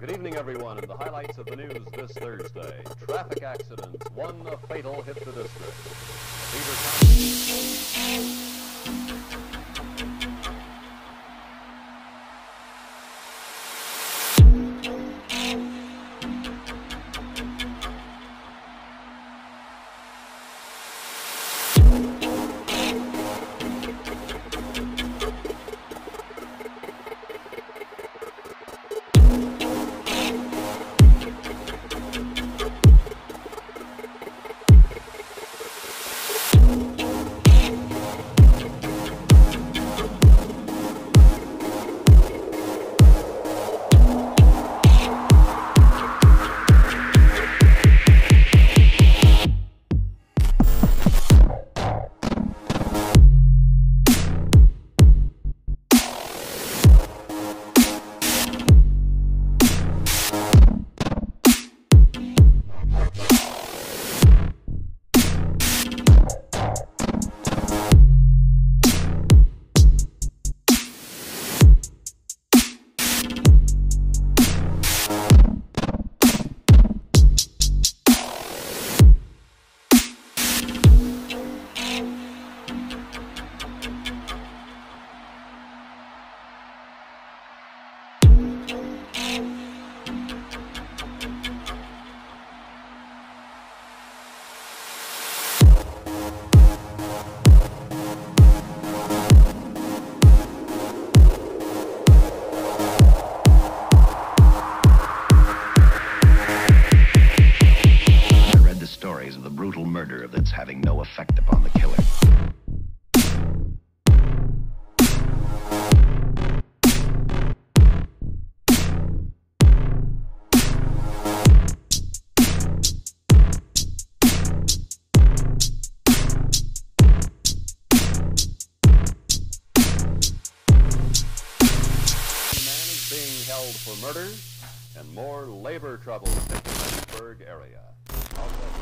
Good evening, everyone, and the highlights of the news this Thursday. Traffic accidents, one fatal hit the district. Of the brutal murder that's having no effect upon the killer. Held for murder, and more labor troubles in the Lynchburg area.